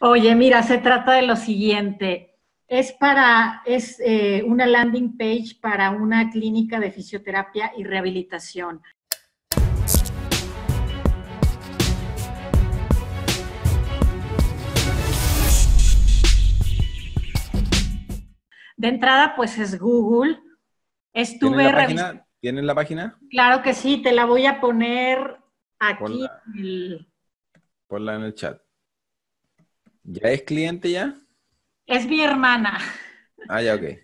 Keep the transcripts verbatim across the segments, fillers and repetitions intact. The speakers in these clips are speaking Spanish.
Oye, mira, se trata de lo siguiente. Es para, es eh, una landing page para una clínica de fisioterapia y rehabilitación. De entrada, pues es Google. ¿Tienen Estuve la revisando. página? ¿Tienen la página? Claro que sí, te la voy a poner aquí. Ponla, en el- ponla en el chat. ¿Ya es cliente ya? Es mi hermana. Ah, ya, ok.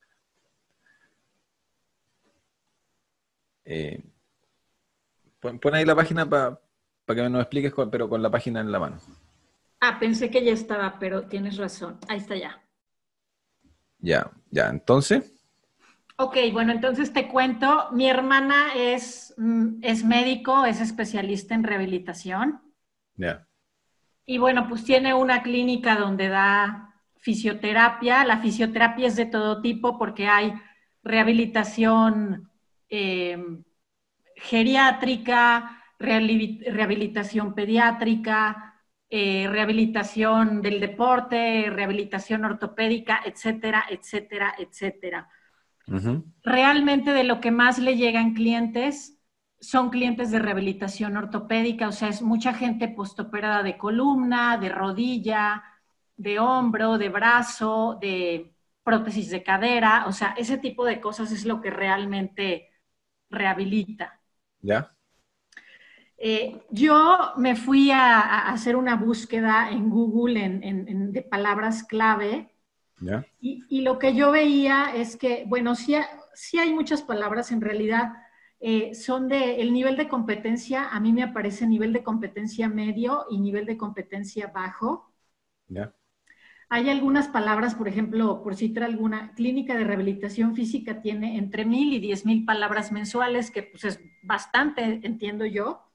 Eh, pon, pon ahí la página para que nos expliques, con- pero con la página en la mano. Ah, pensé que ya estaba, pero tienes razón. Ahí está ya. Ya, ya. Entonces, Ok, bueno, entonces te cuento, mi hermana es, mm, es médico, es especialista en rehabilitación ya. y bueno, pues tiene una clínica donde da fisioterapia. La fisioterapia es de todo tipo porque hay rehabilitación eh, geriátrica, rehabilitación pediátrica, eh, rehabilitación del deporte, rehabilitación ortopédica, etcétera, etcétera, etcétera. Ujú. Realmente de lo que más le llegan clientes son clientes de rehabilitación ortopédica, o sea, es mucha gente postoperada de columna, de rodilla, de hombro, de brazo, de prótesis de cadera, o sea, ese tipo de cosas es lo que realmente rehabilita. Ya, Eh, yo me fui a, a, hacer una búsqueda en Google en, en, en, de palabras clave ya. y, y, lo que yo veía es que, bueno, sí, sí hay muchas palabras en realidad, eh, son de, el nivel de competencia, a mí me aparece nivel de competencia medio y nivel de competencia bajo. Ya. Hay algunas palabras, por ejemplo, por citar alguna, clínica de rehabilitación física tiene entre mil y diez mil palabras mensuales, que pues es bastante, entiendo yo.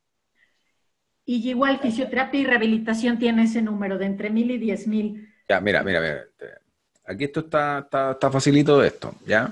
Y igual fisioterapia y rehabilitación tiene ese número de entre mil y diez mil. Ya, mira, mira, mira. Aquí esto está, está, está facilito esto, ¿ya?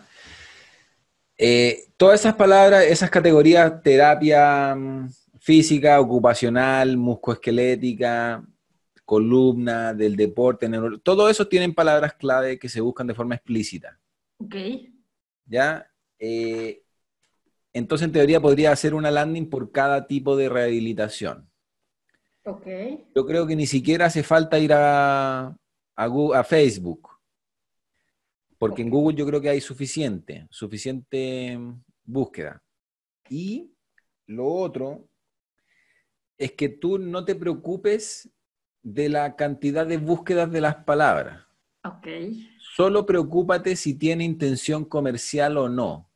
Eh, todas esas palabras, esas categorías, terapia mm, física, ocupacional, muscoesquelética, columna, del deporte, neuro, todo eso tienen palabras clave que se buscan de forma explícita, Ok, ¿ya? Eh, entonces, en teoría, podría hacer una landing por cada tipo de rehabilitación. ok. Yo creo que ni siquiera hace falta ir a, a, Gu- a Facebook, porque en Ok. Google yo creo que hay suficiente, suficiente mm, búsqueda. Y lo otro es que tú no te preocupes de la cantidad de búsquedas de las palabras. Ok, Solo preocúpate si tiene intención comercial o no.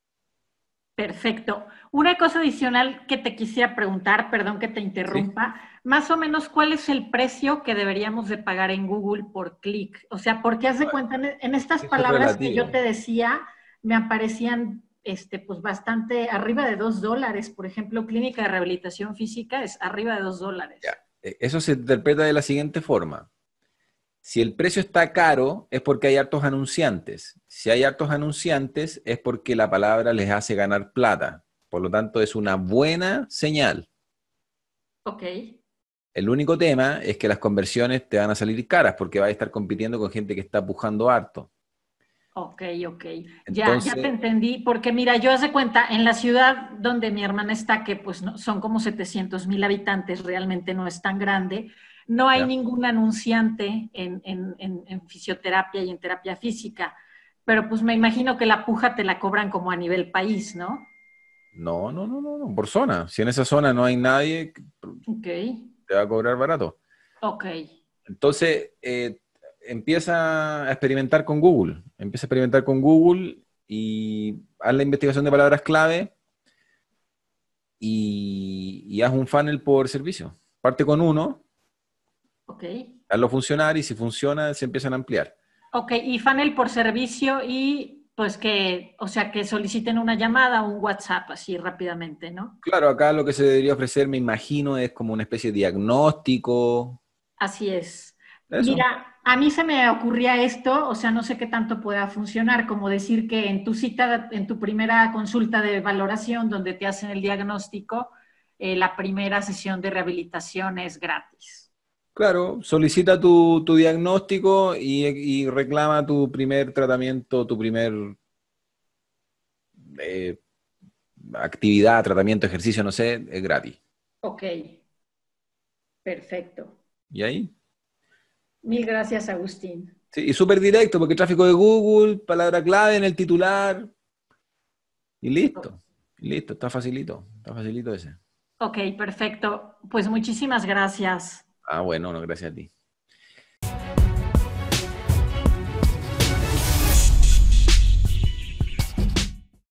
perfecto. Una cosa adicional que te quisiera preguntar, perdón que te ¿Sí? interrumpa, más o menos cuál es el precio que deberíamos de pagar en Google por clic. O sea, porque haz de cuenta, en en estas Eso es palabras que yo relativo. te decía, me aparecían este, pues bastante arriba de dos dólares. Por ejemplo, clínica de rehabilitación física es arriba de dos Ya. dólares. Eh, Eso se interpreta de la siguiente forma. Si el precio está caro, es porque hay hartos anunciantes. Si hay hartos anunciantes, es porque la palabra les hace ganar plata. Por lo tanto, es una buena señal. Ok. El único tema es que las conversiones te van a salir caras porque vas a estar compitiendo con gente que está pujando harto. Ok, ok. Ya, ya te Entonces, entendí, porque mira, yo hace cuenta, en la ciudad donde mi hermana está, que pues no, son como setecientos mil habitantes, realmente no es tan grande, no hay ya. ningún anunciante en, en, en, en fisioterapia y en terapia física, pero pues me imagino que la puja te la cobran como a nivel país, ¿no? No, no, no, no, no, por zona. Si en esa zona no hay nadie, Ok, te va a cobrar barato. ok, Entonces, eh, empieza a experimentar con Google. Empieza a experimentar con Google y haz la investigación de palabras clave y, y haz un funnel por servicio. Parte con uno, ok. hazlo funcionar y si funciona, se empiezan a ampliar. Ok, y funnel por servicio y pues que, o sea, que soliciten una llamada o un WhatsApp así rápidamente, ¿no? Claro, acá lo que se debería ofrecer, me imagino, es como una especie de diagnóstico. Así es. Eso. Mira, a mí se me ocurría esto, o sea, no sé qué tanto pueda funcionar, como decir que en tu cita, en tu primera consulta de valoración, donde te hacen el diagnóstico, eh, la primera sesión de rehabilitación es gratis. Claro, solicita tu, tu diagnóstico y, y reclama tu primer tratamiento, tu primer eh, actividad, tratamiento, ejercicio, no sé, es gratis. Ok, perfecto. ¿Y ahí? Mil gracias, Agustín. Sí, y súper directo, porque tráfico de Google, palabra clave en el titular, y listo. Y listo, está facilito, está facilito ese. Ok, perfecto. Pues muchísimas gracias. Ah, bueno, no, gracias a ti.